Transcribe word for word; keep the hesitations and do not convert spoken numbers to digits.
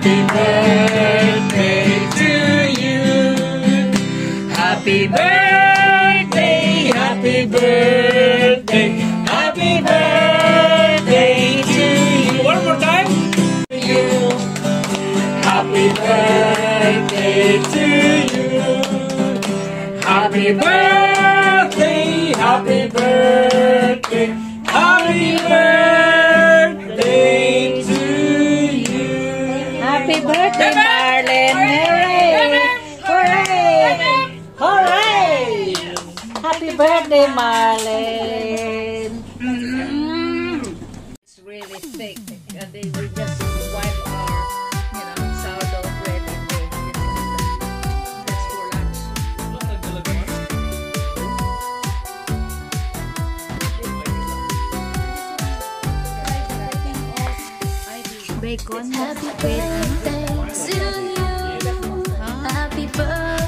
Happy birthday to you. Happy birthday, happy birthday, happy birthday to you. One more time. You. Happy birthday to you. Happy birthday, happy birthday, happy birthday to you. Happy birthday, Marlene! Hooray! Hooray! Hooray! Happy birthday, Marlene! Mm. It's really thick, and they will just wipe our, you know, sourdough bread in there. That's for lunch. Bacon. Happy birthday to you. Happy birthday.